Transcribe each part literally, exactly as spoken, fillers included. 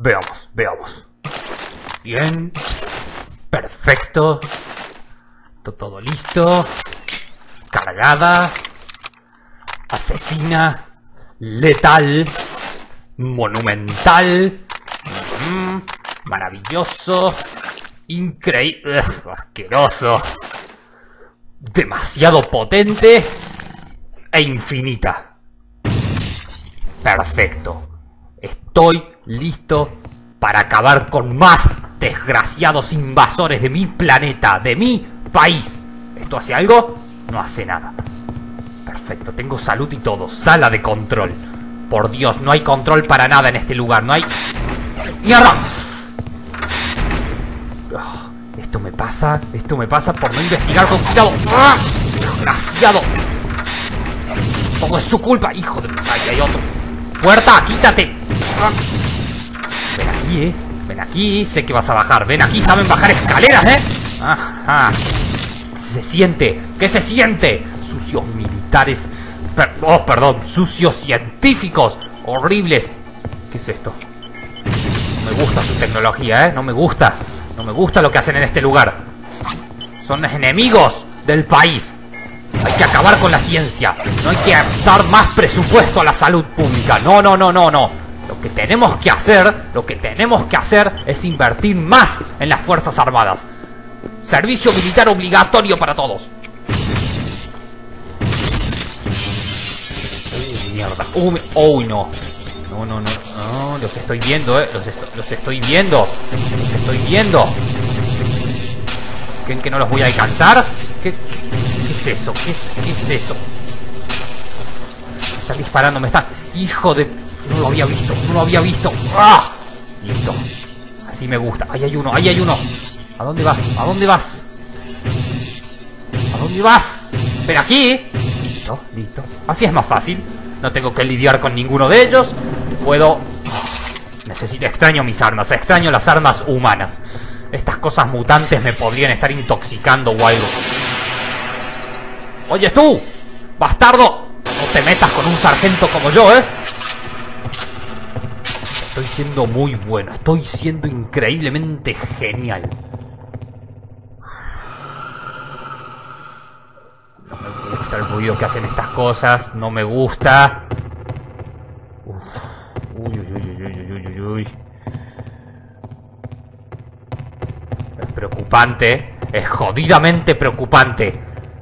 Veamos, veamos. Bien. Perfecto. Todo listo. Cargada. Asesina. Letal. Monumental. Mm, maravilloso. Increíble. Asqueroso. Demasiado potente. E infinita. Perfecto. Estoy listo para acabar con más desgraciados invasores de mi planeta, de mi país. ¿Esto hace algo? No hace nada. Perfecto, tengo salud y todo. Sala de control. Por Dios, no hay control para nada en este lugar. No hay... ¡Mierda! Oh, esto me pasa, esto me pasa por no investigar con cuidado. ¡Ah! ¡Desgraciado! Todo es su culpa, hijo de... ¡Ay, hay otro! ¡Puerta, quítate! ¡Ah! Ven aquí, eh. Ven aquí, sé que vas a bajar. Ven aquí, saben bajar escaleras, eh. Ajá. Se siente. ¿Qué se siente? Sucios militares. Per oh, perdón. Sucios científicos. Horribles. ¿Qué es esto? No me gusta su tecnología, eh. No me gusta. No me gusta lo que hacen en este lugar. Son enemigos del país. Hay que acabar con la ciencia. No hay que dar más presupuesto a la salud pública. No, no, no, no, no. Lo que tenemos que hacer, lo que tenemos que hacer es invertir más en las Fuerzas Armadas. Servicio militar obligatorio para todos. Uy, mierda. Uy, oh, no. No, no, no. No, los estoy viendo, eh. Los, est los estoy viendo. Los estoy viendo. ¿Creen que no los voy a alcanzar? ¿Qué, qué, qué es eso? ¿Qué es, qué es eso? Me están disparando, me están... Hijo de... No lo había visto, no lo había visto. ¡Ah! Listo. Así me gusta. Ahí hay uno, ahí hay uno. ¿A dónde vas? ¿A dónde vas? ¿A dónde vas? Ven aquí. Listo, listo. Así es más fácil. No tengo que lidiar con ninguno de ellos. Puedo... Necesito... Extraño mis armas. Extraño las armas humanas. Estas cosas mutantes me podrían estar intoxicando o algo. Oye tú, bastardo. No te metas con un sargento como yo, ¿eh? Estoy siendo muy bueno. Estoy siendo increíblemente genial. No me gusta el ruido que hacen estas cosas. No me gusta. Uf. Uy, uy, uy, uy, uy, uy, uy. Es preocupante. Es jodidamente preocupante.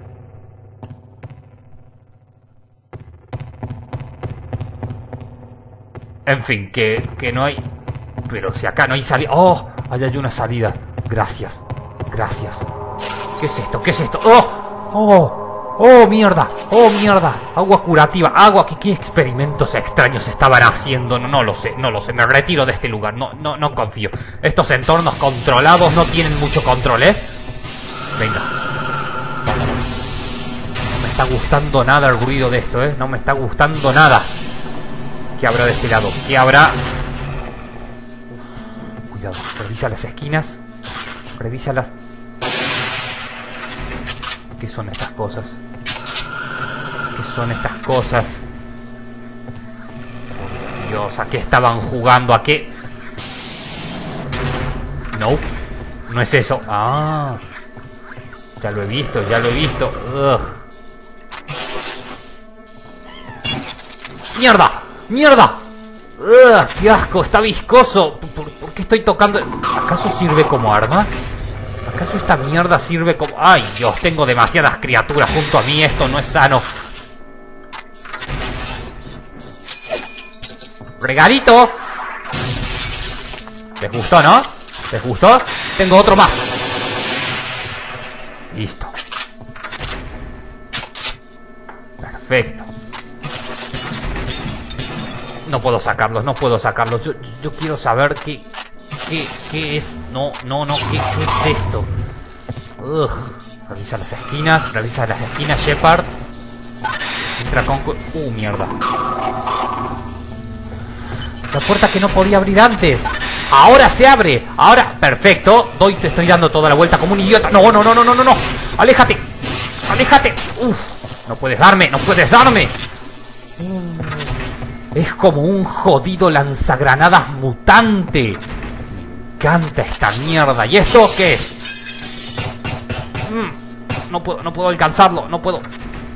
En fin, que, que no hay... Pero si acá no hay salida... ¡Oh! Allá hay una salida. Gracias. Gracias. ¿Qué es esto? ¿Qué es esto? ¡Oh! ¡Oh! ¡Oh, mierda! ¡Oh, mierda! Agua curativa. Agua. ¿Qué, qué experimentos extraños estaban haciendo? No, no lo sé. No lo sé. Me retiro de este lugar. No, no, no confío. Estos entornos controlados no tienen mucho control, ¿eh? Venga. No me está gustando nada el ruido de esto, ¿eh? No me está gustando nada. ¿Qué habrá de este lado? ¿Qué habrá? Uf, cuidado, revisa las esquinas. Revisa las... ¿Qué son estas cosas? ¿Qué son estas cosas? Por Dios, ¿a qué estaban jugando? ¿A qué? No, no es eso. Ah, ya lo he visto, ya lo he visto. Ugh. ¡Mierda! ¡Mierda! ¡Ugh! ¡Qué asco! Está viscoso. ¿Por, por qué estoy tocando? ¿Acaso sirve como arma? ¿Acaso esta mierda sirve como...? ¡Ay, Dios! Tengo demasiadas criaturas junto a mí. Esto no es sano. ¡Regalito! ¿Les gustó, no? ¿Les gustó? Tengo otro más. Listo. Perfecto. No puedo sacarlos, no puedo sacarlos. Yo, yo quiero saber qué, qué, qué es. No, no, no. ¿Qué, qué es esto? Ugh. Revisa las esquinas, revisa las esquinas, Shepard. Entra con... Uh, mierda. La puerta que no podía abrir antes. Ahora se abre. Ahora, perfecto. Doy, te estoy dando toda la vuelta como un idiota. No, no, no, no, no, no, no. Aléjate. Aléjate. Uf. No puedes darme, no puedes darme. Es como un jodido lanzagranadas mutante. Me encanta esta mierda. ¿Y esto qué es? Mm, no puedo, no puedo alcanzarlo. No puedo.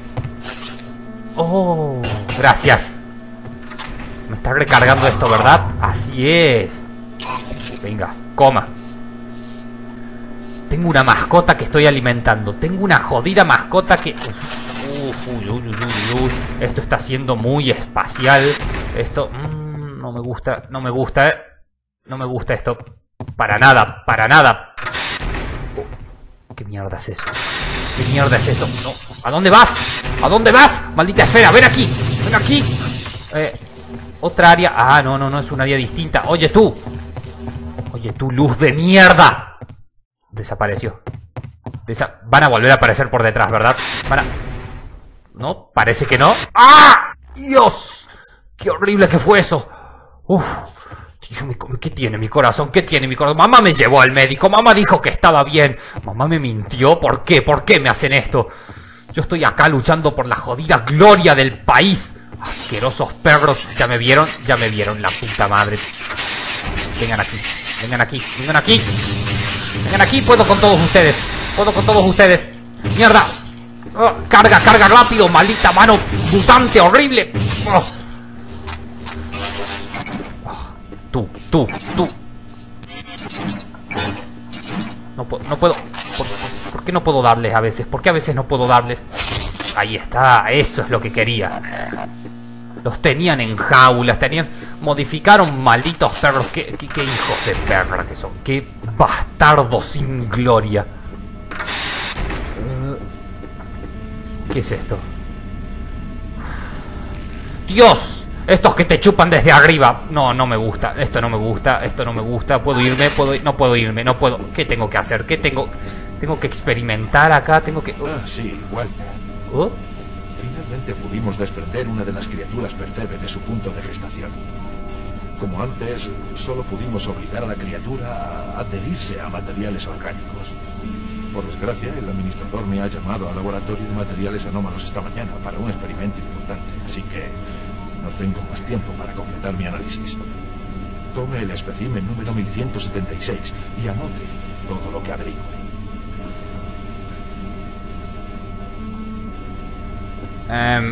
Oh, gracias. Me está recargando esto, ¿verdad? Así es. Venga, coma. Tengo una mascota que estoy alimentando. Tengo una jodida mascota que... Uf, uy, uy, uy, uy, uy. Esto está siendo muy espacial. Esto... Mmm, no me gusta, no me gusta, eh. No me gusta esto. Para nada, para nada. Oh, ¿qué mierda es eso? ¿Qué mierda es eso? No. ¿A dónde vas? ¿A dónde vas? Maldita esfera, ven aquí. Ven aquí. Eh, otra área. Ah, no, no, no, es un área distinta. Oye tú. Oye tú, luz de mierda. Desapareció. Desa Van a volver a aparecer por detrás, ¿verdad? Van a... No, parece que no. ¡Ah! ¡Dios! ¡Qué horrible que fue eso! Uf. Dios, ¿qué tiene mi corazón? ¿Qué tiene mi corazón? Mamá me llevó al médico. Mamá dijo que estaba bien. Mamá me mintió. ¿Por qué? ¿Por qué me hacen esto? Yo estoy acá luchando por la jodida gloria del país. Asquerosos perros. ¿Ya me vieron? Ya me vieron, la puta madre. Vengan aquí. Vengan aquí. Vengan aquí. Vengan aquí. Puedo con todos ustedes. Puedo con todos ustedes. ¡Mierda! Oh, carga, carga rápido. Maldita mano mutante horrible. Oh. Oh, tú, tú, tú. No puedo, no puedo. ¿Por, ¿Por qué no puedo darles a veces? ¿Por qué a veces no puedo darles? Ahí está, eso es lo que quería. Los tenían en jaulas, tenían... Modificaron malditos perros. ¿Qué, qué, qué hijos de perra que son? Qué bastardos sin gloria. ¿Qué es esto? ¡Dios! Estos que te chupan desde arriba. No, no me gusta. Esto no me gusta. Esto no me gusta. ¿Puedo irme? ¿Puedo ir? No puedo irme. No puedo. ¿Qué tengo que hacer? ¿Qué tengo? Tengo que experimentar acá. Tengo que... Ah, sí, igual. ¿Oh? Finalmente pudimos desprender una de las criaturas Percebe de su punto de gestación. Como antes, solo pudimos obligar a la criatura a adherirse a materiales orgánicos. Por desgracia, el administrador me ha llamado al laboratorio de materiales anómalos esta mañana para un experimento importante, así que no tengo más tiempo para completar mi análisis. Tome el espécimen número mil ciento setenta y seis y anote todo lo que averigüe. Um,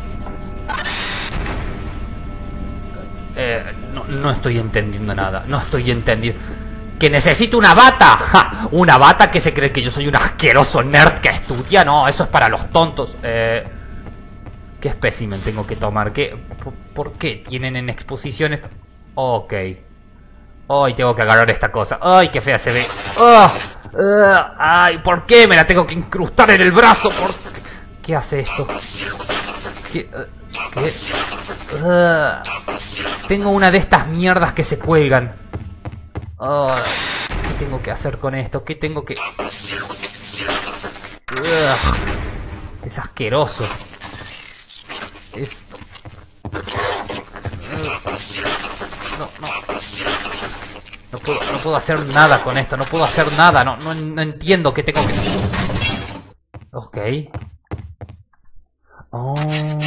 eh, no, no estoy entendiendo nada. No estoy entendiendo. ¡Que necesito una bata! ¡Ja! Una bata que se cree que yo soy un asqueroso nerd que estudia. No, eso es para los tontos. Eh, ¿Qué espécimen tengo que tomar? ¿Qué, por, ¿Por qué tienen en exposiciones? Ok. Ay, tengo que agarrar esta cosa. Ay, qué fea se ve. Oh, uh, ay, ¿por qué me la tengo que incrustar en el brazo? ¿Por qué? ¿Qué hace esto? ¿Qué? Uh, ¿Qué? Uh, tengo una de estas mierdas que se cuelgan. Oh, ¿qué tengo que hacer con esto? ¿Qué tengo que...? Ugh, es asqueroso. Es... No, no. No puedo, no puedo hacer nada con esto. No puedo hacer nada. No, no, no entiendo qué tengo que... Ok. Oh.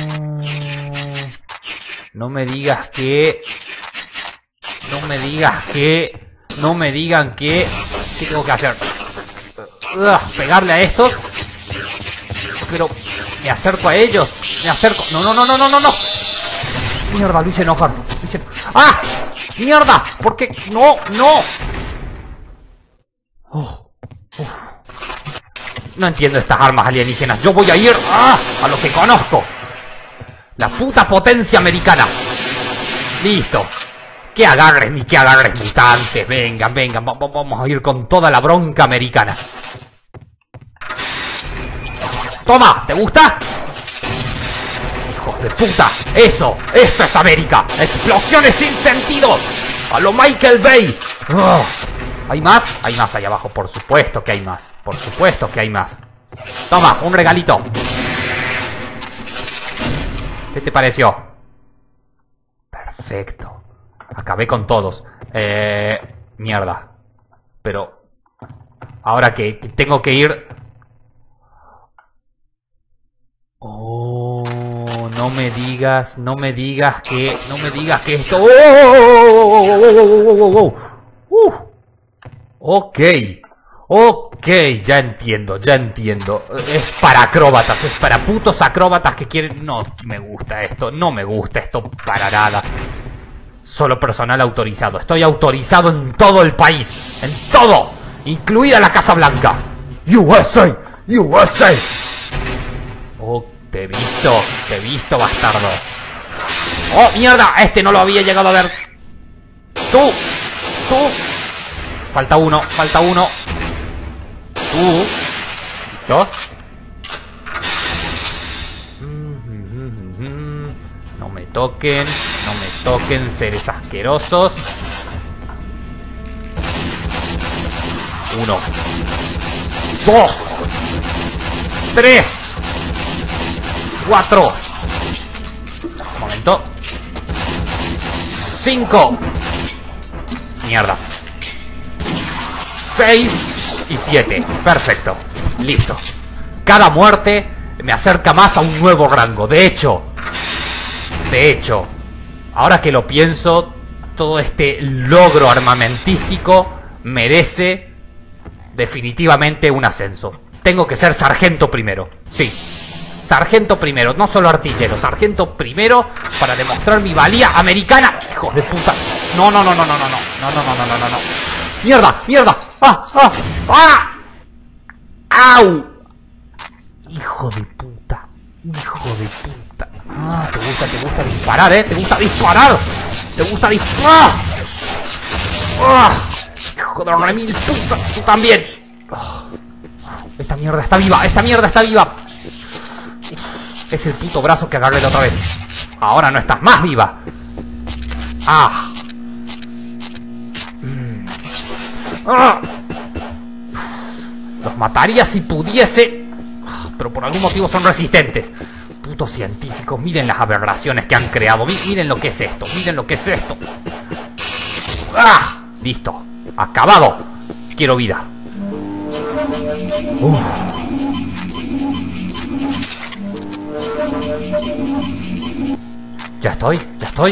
No me digas que... No me digas que... No me digan que... ¿Qué tengo que hacer? Ugh, pegarle a estos. Pero... Me acerco a ellos. Me acerco... No, no, no, no, no, no, no. Mierda, lo hice enojar. Lo hice... ¡Ah! ¡Mierda! ¿Por qué? ¡No! ¡No! Oh, uf. No entiendo estas armas alienígenas. Yo voy a ir ¡ah! a lo que conozco. La puta potencia americana. Listo. Que agarres ni que agarres mutantes. Vengan, vengan. Vamos a ir con toda la bronca americana. Toma, ¿te gusta? Hijos de puta. Eso, esto es América. Explosiones sin sentido. A lo Michael Bay. Oh. ¿Hay más? Hay más ahí abajo. Por supuesto que hay más. Por supuesto que hay más. Toma, un regalito. ¿Qué te pareció? Perfecto. Acabé con todos. Eh... Mierda. Pero... Ahora que tengo que ir... Oh, No me digas, no me digas que... No me digas que esto... ¡Oh, oh, oh, oh, oh! ¡Uh! Ok. Ok, ya entiendo, ya entiendo. Es para acróbatas, es para putos acróbatas que quieren... No me gusta esto, no me gusta esto para nada. Solo personal autorizado. Estoy autorizado en todo el país. En todo. Incluida la Casa Blanca. U S A. U S A. Oh, te he visto. Te he visto, bastardo. Oh, mierda. Este no lo había llegado a ver. Tú. Tú. Falta uno. Falta uno. Tú. ¿Yo? No me toquen. No me toquen, seres asquerosos. Uno. Dos. Tres. Cuatro. Un momento. Cinco. Mierda. Seis. Y siete. Perfecto. Listo. Cada muerte me acerca más a un nuevo rango. De hecho. De hecho. Ahora que lo pienso, todo este logro armamentístico merece definitivamente un ascenso. Tengo que ser sargento primero. Sí. Sargento primero, no solo artillero. Sargento primero para demostrar mi valía americana. Hijos de puta. No, no, no, no, no, no, no. No, no, no, no, no, no, no. ¡Mierda! ¡Mierda! ¡Ah! ¡Ah! ¡Ah! ¡Au! Hijo de puta. Hijo de puta. Ah, te gusta, te gusta disparar, ¿eh? Te gusta disparar. Te gusta disparar. Ah, hijo de remil puta. Tú también. Oh, esta mierda está viva. Esta mierda está viva. Es el puto brazo que agarré la otra vez. Ahora no estás más viva. Ah. Mm. Ah. Los mataría si pudiese. Pero por algún motivo son resistentes. Putos científicos, miren las aberraciones que han creado. Miren lo que es esto, miren lo que es esto. ¡Ah! Listo, acabado. Quiero vida. Uf. Ya estoy, ya estoy.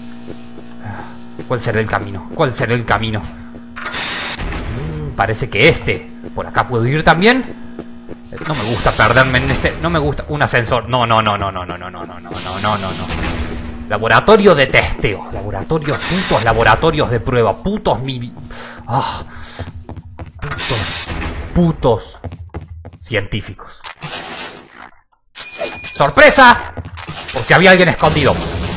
¿Cuál será el camino? ¿Cuál será el camino? Mm, parece que este. ¿Por acá puedo ir también? No me gusta perderme en este... No me gusta... Un ascensor. No, no, no, no, no, no, no, no, no, no, no, no, no. Laboratorio de testeo. Laboratorios, putos laboratorios de prueba. Putos mil... Ah. Putos... Putos... Científicos. ¡Sorpresa! Porque había alguien escondido.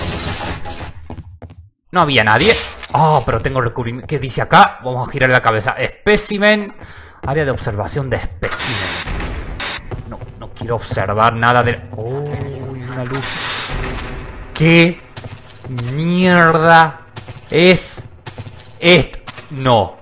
No había nadie. Ah, oh, pero tengo recubrimiento. ¿Qué dice acá? Vamos a girar la cabeza. Espécimen. Área de observación de especímenes. No, no quiero observar nada de... ¡Oh! Una luz. ¿Qué mierda es esto? No.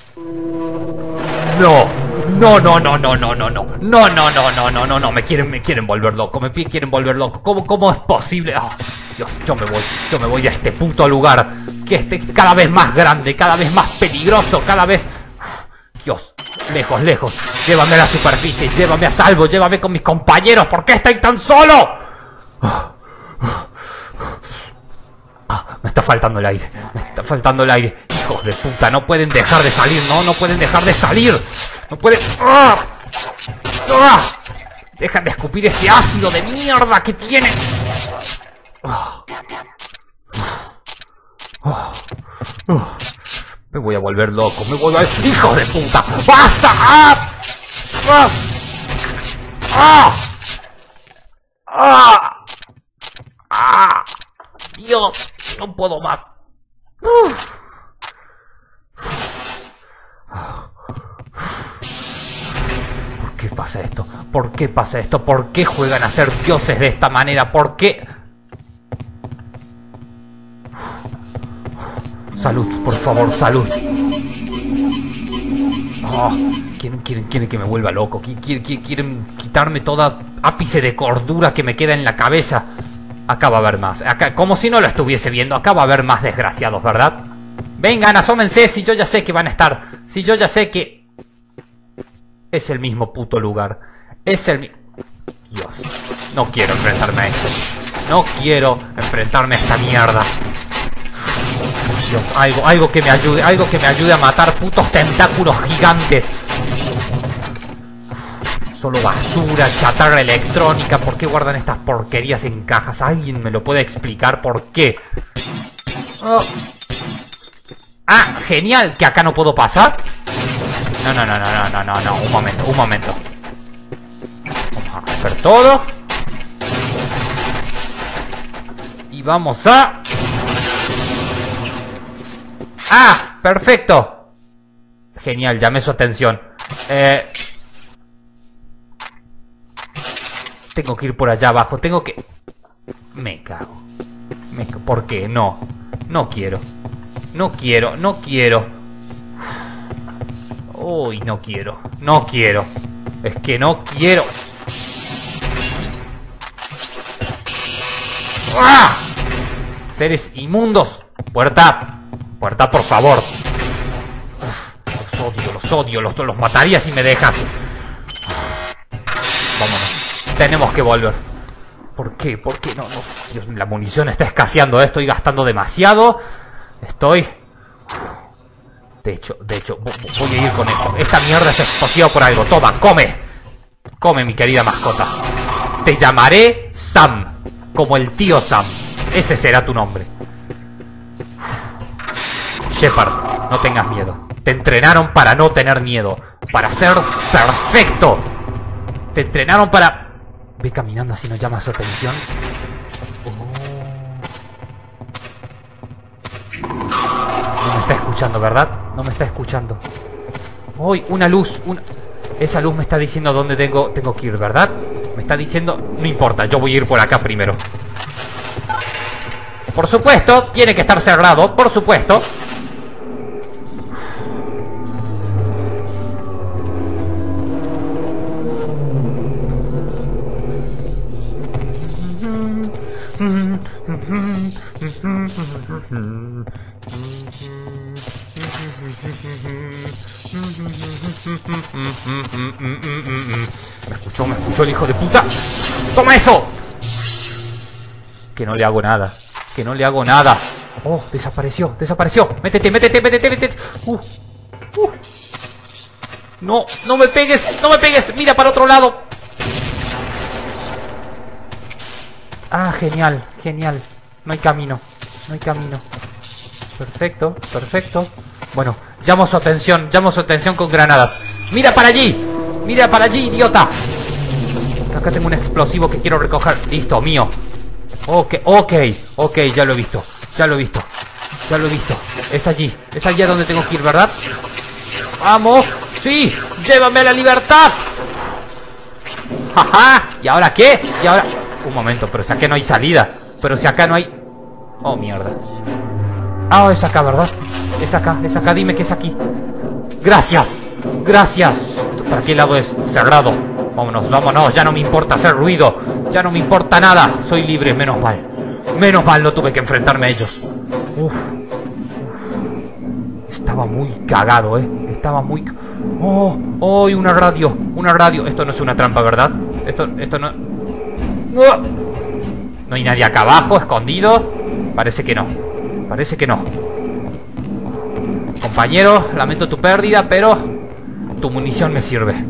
No. No, no, no, no, no, no, no. No, no, no, no, no, no, no. Me quieren, me quieren volver loco. Me quieren volver loco. ¿Cómo, cómo es posible? Oh, Dios, yo me voy. Yo me voy a este puto lugar. Que este es cada vez más grande, cada vez más peligroso, cada vez... Dios, lejos, lejos. Llévame a la superficie, llévame a salvo, llévame con mis compañeros. ¿Por qué estoy tan solo? Me está faltando el aire, me está faltando el aire. Hijos de puta, no pueden dejar de salir, no, no pueden dejar de salir. No pueden... ¡Ah! ¡Ah! Dejan de escupir ese ácido de mierda que tienen. ¡Ah! ¡Ah! ¡Ah! Me voy a volver loco, me voy a... ¡Hijo de puta! ¡Basta! ¡Ah! ¡Ah! ¡Ah! ¡Ah! ¡Ah! ¡Dios! No puedo más. Uf. ¿Por qué pasa esto? ¿Por qué pasa esto? ¿Por qué juegan a ser dioses de esta manera? ¿Por qué? Salud, por favor, salud. Oh, quieren, quieren, quieren que me vuelva loco. Quieren, quieren, quieren quitarme toda ápice de cordura que me queda en la cabeza. Acá va a haber más. Acá, como si no lo estuviese viendo. Acá va a haber más desgraciados, ¿verdad? Vengan, asómense. Si yo ya sé que van a estar. Si yo ya sé que... Es el mismo puto lugar. Es el mismo... Dios. No quiero enfrentarme a esto. No quiero enfrentarme a esta mierda. Dios, algo, algo que me ayude, algo que me ayude a matar putos tentáculos gigantes. Solo basura, chatarra electrónica. ¿Por qué guardan estas porquerías en cajas? ¿Alguien me lo puede explicar por qué? Oh. Ah, genial, que acá no puedo pasar. No, no, no, no, no, no, no, no, un momento, un momento. Vamos a romper todo. Y vamos a... ¡Ah! ¡Perfecto! Genial, llamé su atención. Eh... Tengo que ir por allá abajo, tengo que... Me cago. Me... ¿Por qué? No. No quiero. No quiero, no quiero. Uy, no quiero. No quiero. Es que no quiero. ¡Ah! Seres inmundos. Puerta. Puerta, por favor. Uf, los odio, los odio. Los, los mataría si me dejas. Vámonos. Tenemos que volver. ¿Por qué? ¿Por qué? No, no. Dios, la munición está escaseando. Estoy gastando demasiado. Estoy... De hecho, de hecho, voy a ir con esto. Esta mierda es explosiva por algo. Toma, come. Come, mi querida mascota. Te llamaré Sam. Como el tío Sam. Ese será tu nombre. Shepard, no tengas miedo. Te entrenaron para no tener miedo. Para ser perfecto. Te entrenaron para... Ve caminando así, no llama su atención. No me está escuchando, ¿verdad? No me está escuchando. Uy, una luz, una... Esa luz me está diciendo dónde tengo, tengo que ir, ¿verdad? Me está diciendo... No importa, yo voy a ir por acá primero. Por supuesto, tiene que estar cerrado, por supuesto. Me escuchó, me escuchó el hijo de puta. ¡Toma eso! Que no le hago nada. Que no le hago nada. Oh, desapareció, desapareció. Métete, métete, métete, métete. Uh, uh. No, no me pegues, no me pegues. Mira para otro lado. Ah, genial, genial. No hay camino, no hay camino. Perfecto, perfecto. Bueno, llamo su atención, llamo su atención con granadas. ¡Mira para allí! ¡Mira para allí, idiota! Acá tengo un explosivo que quiero recoger. Listo, mío. Ok, ok, ok, ya lo he visto. Ya lo he visto. Ya lo he visto. Es allí, es allí a donde tengo que ir, ¿verdad? ¡Vamos! ¡Sí! ¡Llévame a la libertad! ¡Jaja! ¿Y ahora qué? ¿Y ahora...? Un momento, pero si acá no hay salida. Pero si acá no hay... Oh, mierda. Ah, oh, es acá, ¿verdad? Es acá, es acá, dime que es aquí. Gracias, gracias. ¿Para qué lado es? Cerrado. Vámonos, vámonos, ya no me importa hacer ruido. Ya no me importa nada. Soy libre, menos mal. Menos mal no tuve que enfrentarme a ellos. Uf. Estaba muy cagado, eh. Estaba muy... Oh, oh, y una radio, una radio. Esto no es una trampa, ¿verdad? Esto, esto no... No hay nadie acá abajo, escondido. Parece que no. Parece que no. Compañero, lamento tu pérdida, pero tu munición me sirve.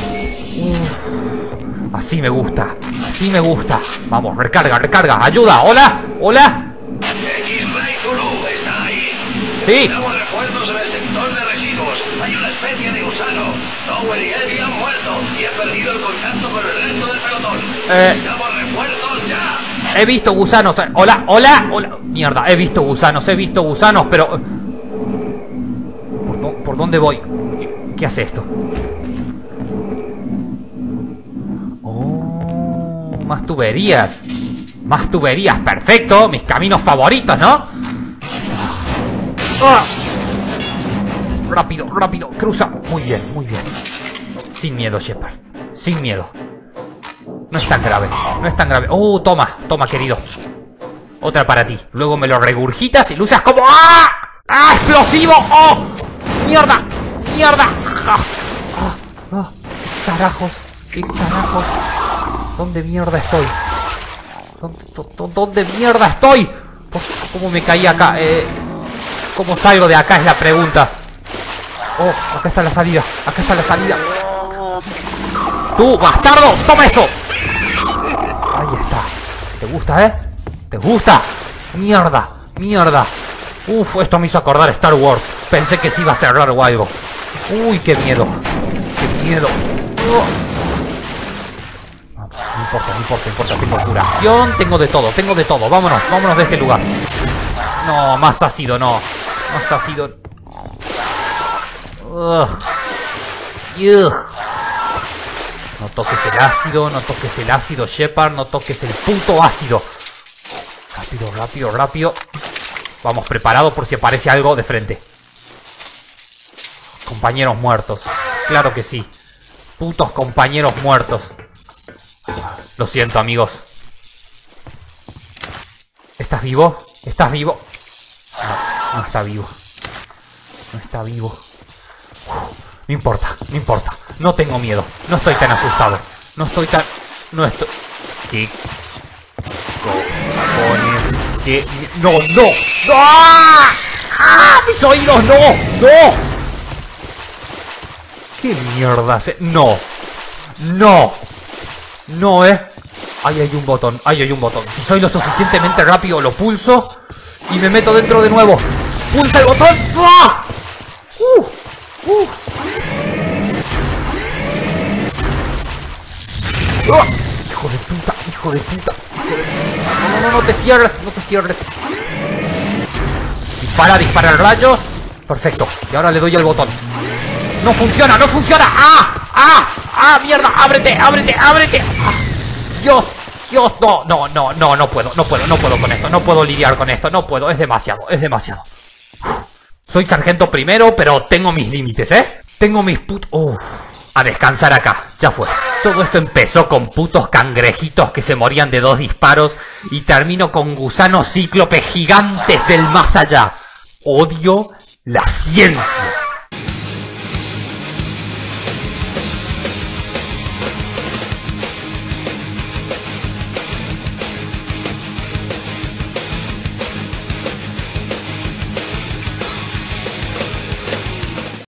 Uf, así me gusta. Así me gusta. Vamos, recarga, recarga. Ayuda. Hola, hola. X-Ray Zulu, ¿está ahí? Sí. Necesitamos refuerzos en el sector de residuos. Hay una especie de gusano. Towell y Eddie han muerto y he perdido el contacto con el resto del pelotón. Eh. Necesitamos refuerzos ya. He visto gusanos. Hola, hola, hola. Mierda, he visto gusanos, he visto gusanos, pero... ¿Por, do... ¿Por dónde voy? ¿Qué hace esto? Oh, más tuberías. Más tuberías, perfecto. Mis caminos favoritos, ¿no? ¡Ah! Rápido, rápido, cruza. Muy bien, muy bien. Sin miedo, Shepard. Sin miedo. No es tan grave, no es tan grave. Oh, toma, toma, querido. Otra para ti. Luego me lo regurgitas y lo usas como... ¡Ah! ¡Ah, explosivo! ¡Oh! ¡Mierda! ¡Mierda! ¡Ah! ¡Ah! ¡Ah! ¡Carajos! ¿Qué carajos? ¿Dónde mierda estoy? ¿Dónde, dónde mierda estoy? ¿Cómo me caí acá? Eh, ¿Cómo salgo de acá es la pregunta? Oh, acá está la salida. Acá está la salida. ¡Tú, bastardo! ¡Toma eso! Ahí está. ¿Te gusta, eh? ¿Te gusta? ¡Mierda! ¡Mierda! Uf, esto me hizo acordar Star Wars. Pensé que sí iba a cerrar o algo. Uy, qué miedo. Qué miedo. Oh. No, no importa, no importa, no importa. Tengo curación, tengo de todo, tengo de todo. Vámonos, vámonos de este lugar. No, más ácido, no. Más ácido. Ugh. Ugh. No toques el ácido, no toques el ácido, Shepard, no toques el puto ácido. Rápido, rápido, rápido. Vamos, preparados por si aparece algo de frente. Compañeros muertos. Claro que sí. Putos compañeros muertos. Lo siento, amigos. ¿Estás vivo? ¿Estás vivo? No, no está vivo. No está vivo. No importa, no importa. No tengo miedo. No estoy tan asustado. No estoy tan... No estoy... ¿Qué cojones? ¿Qué? ¡No, no! ¡No! ¡Ah! ¡Mis oídos! ¡No! ¡No! ¿Qué mierda hace? ¡No! ¡No! No, eh. Ahí hay un botón. Ahí hay un botón. Si soy lo suficientemente rápido, lo pulso y me meto dentro de nuevo. ¡Pulsa el botón! ¡Ah! ¡Uh! ¡Uh! ¡Ah! ¡Hijo de puta! ¡Hijo de puta! ¡Hijo de puta! No, no, no, no te cierres. No te cierres. Dispara, dispara el rayo. Perfecto. Y ahora le doy el botón. ¡No funciona! ¡No funciona! ¡Ah! ¡Ah! ¡Ah! ¡Mierda! ¡Ábrete! ¡Ábrete! ¡Ábrete! ¡Ah! ¡Dios! ¡Dios! No, no, no, no, no puedo, no puedo, no puedo con esto, no puedo lidiar con esto, no puedo, es demasiado, es demasiado. Soy sargento primero, pero tengo mis límites, ¿eh? Tengo mis put... Uh, a descansar acá, ya fue. Todo esto empezó con putos cangrejitos que se morían de dos disparos y termino con gusanos cíclopes gigantes del más allá. Odio la ciencia.